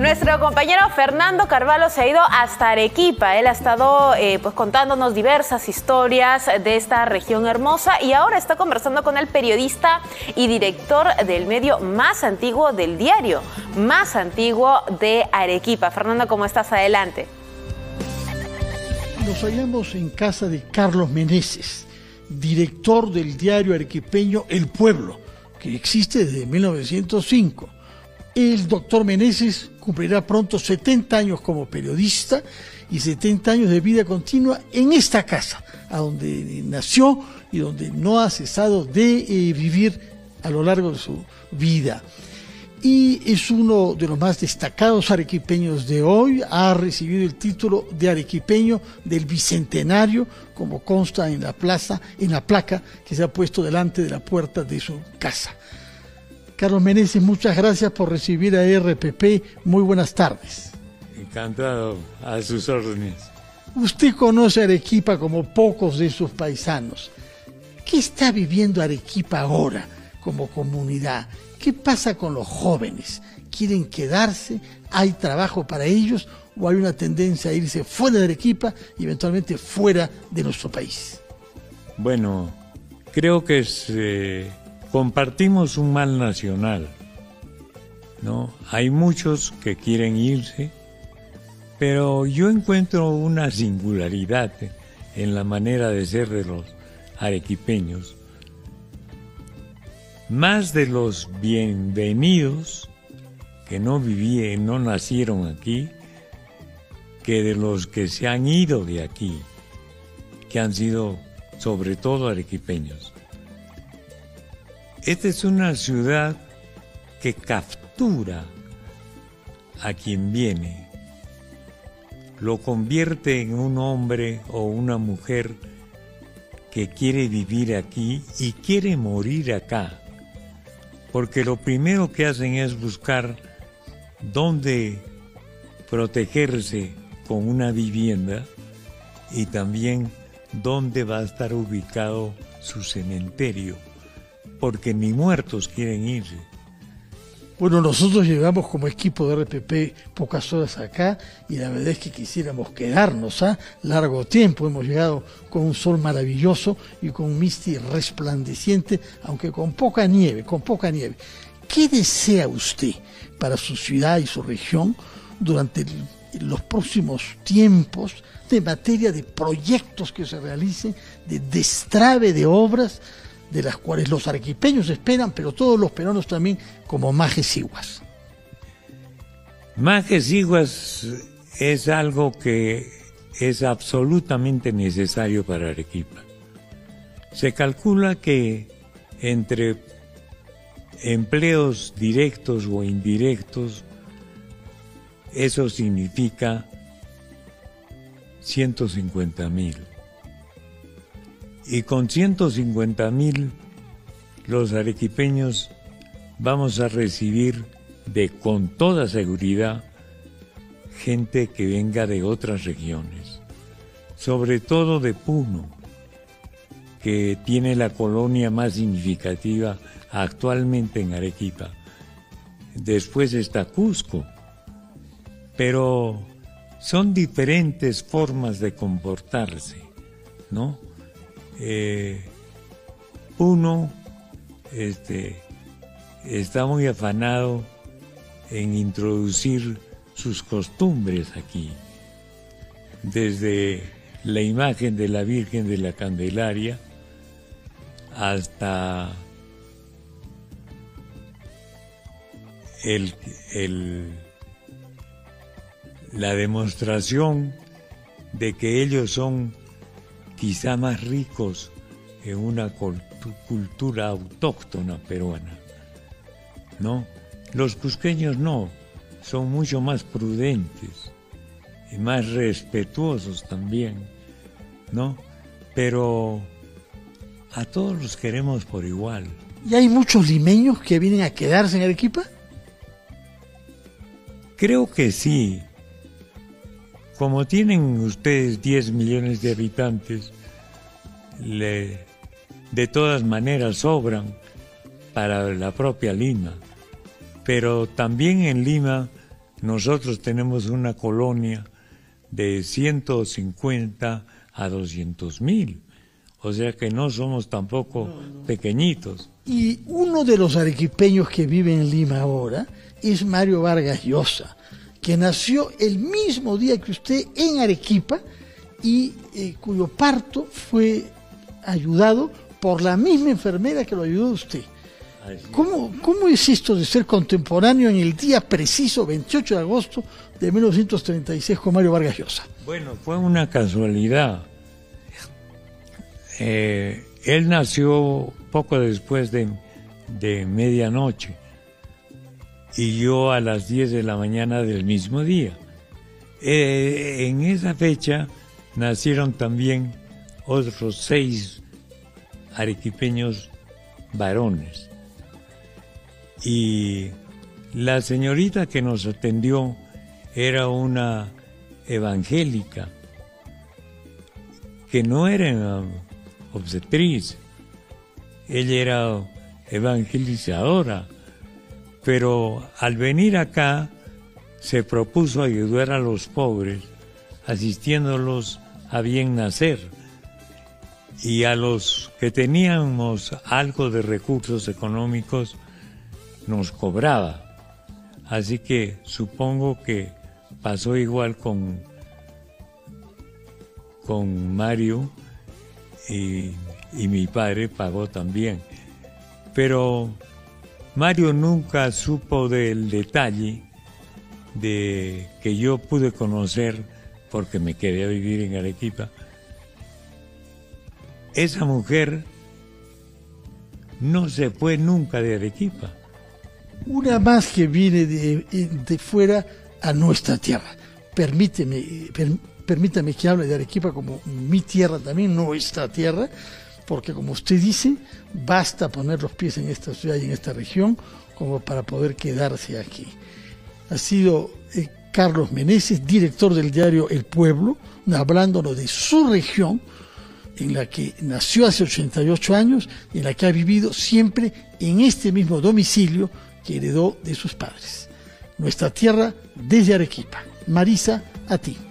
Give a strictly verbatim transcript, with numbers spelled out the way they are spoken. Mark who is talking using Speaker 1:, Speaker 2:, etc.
Speaker 1: Nuestro compañero Fernando Carvalho se ha ido hasta Arequipa. Él ha estado eh, pues, contándonos diversas historias de esta región hermosa y ahora está conversando con el periodista y director del medio más antiguo del diario, más antiguo de Arequipa. Fernando, ¿cómo estás? Adelante.
Speaker 2: Nos hallamos en casa de Carlos Meneses, director del diario arequipeño El Pueblo, que existe desde mil novecientos cinco. El doctor Meneses cumplirá pronto setenta años como periodista y setenta años de vida continua en esta casa, a donde nació y donde no ha cesado de eh, vivir a lo largo de su vida. Y es uno de los más destacados arequipeños de hoy. Ha recibido el título de arequipeño del Bicentenario, como consta en la plaza, en la placa que se ha puesto delante de la puerta de su casa. Carlos Meneses, muchas gracias por recibir a R P P. Muy buenas tardes.
Speaker 3: Encantado, a sus órdenes.
Speaker 2: Usted conoce Arequipa como pocos de sus paisanos. ¿Qué está viviendo Arequipa ahora como comunidad? ¿Qué pasa con los jóvenes? ¿Quieren quedarse? ¿Hay trabajo para ellos? ¿O hay una tendencia a irse fuera de Arequipa y eventualmente fuera de nuestro país?
Speaker 3: Bueno, creo que es, eh, compartimos un mal nacional, ¿no? Hay muchos que quieren irse, pero yo encuentro una singularidad en la manera de ser de los arequipeños. Más de los bienvenidos que no vivían, no nacieron aquí, que de los que se han ido de aquí, que han sido sobre todo arequipeños. Esta es una ciudad que captura a quien viene, lo convierte en un hombre o una mujer que quiere vivir aquí y quiere morir acá. Porque lo primero que hacen es buscar dónde protegerse con una vivienda y también dónde va a estar ubicado su cementerio, porque ni muertos quieren irse.
Speaker 2: Bueno, nosotros llegamos como equipo de R P P pocas horas acá y la verdad es que quisiéramos quedarnos a ¿eh? largo tiempo. Hemos llegado con un sol maravilloso y con un misti resplandeciente, aunque con poca nieve, con poca nieve. ¿Qué desea usted para su ciudad y su región durante el, los próximos tiempos de materia de proyectos que se realicen, de destrave de obras, de las cuales los arequipeños esperan, pero todos los peruanos también, como Majes-Iguas?
Speaker 3: Majes-Iguas es algo que es absolutamente necesario para Arequipa. Se calcula que entre empleos directos o indirectos, eso significa ciento cincuenta mil. Y con ciento cincuenta mil los arequipeños vamos a recibir de con toda seguridad gente que venga de otras regiones, sobre todo de Puno, que tiene la colonia más significativa actualmente en Arequipa. Después está Cusco, pero son diferentes formas de comportarse, ¿no? Eh, Puno este, está muy afanado en introducir sus costumbres aquí, desde la imagen de la Virgen de la Candelaria hasta el, el, la demostración de que ellos son quizá más ricos en una cultura autóctona peruana, ¿no? Los cusqueños no, son mucho más prudentes y más respetuosos también, ¿no? Pero a todos los queremos por igual.
Speaker 2: ¿Y hay muchos limeños que vienen a quedarse en Arequipa?
Speaker 3: Creo que sí. Como tienen ustedes diez millones de habitantes, le, de todas maneras sobran para la propia Lima. Pero también en Lima nosotros tenemos una colonia de ciento cincuenta a doscientos mil, o sea que no somos tampoco no, no. pequeñitos.
Speaker 2: Y uno de los arequipeños que vive en Lima ahora es Mario Vargas Llosa, que nació el mismo día que usted en Arequipa y eh, cuyo parto fue ayudado por la misma enfermera que lo ayudó a usted. ¿Cómo, ¿Cómo es esto de ser contemporáneo en el día preciso veintiocho de agosto de mil novecientos treinta y seis con Mario Vargas Llosa?
Speaker 3: Bueno, fue una casualidad. Eh, él nació poco después de, de medianoche y yo a las diez de la mañana del mismo día. Eh, en esa fecha nacieron también otros seis arequipeños varones. Y la señorita que nos atendió era una evangélica, que no era obstetriz, ella era evangelizadora, pero al venir acá se propuso ayudar a los pobres, asistiéndolos a bien nacer, y a los que teníamos algo de recursos económicos nos cobraba. Así que supongo que pasó igual con, con Mario y, y mi padre pagó también. Pero Mario nunca supo del detalle de que yo pude conocer porque me quedé a vivir en Arequipa. Esa mujer no se fue nunca de Arequipa.
Speaker 2: Una más que viene de, de fuera a nuestra tierra. Permíteme, per, permítame que hable de Arequipa como mi tierra también, nuestra tierra, porque como usted dice, basta poner los pies en esta ciudad y en esta región como para poder quedarse aquí. Ha sido eh, Carlos Meneses, director del diario El Pueblo, hablándonos de su región, en la que nació hace ochenta y ocho años y en la que ha vivido siempre en este mismo domicilio que heredó de sus padres. Nuestra tierra desde Arequipa. Marisa, a ti.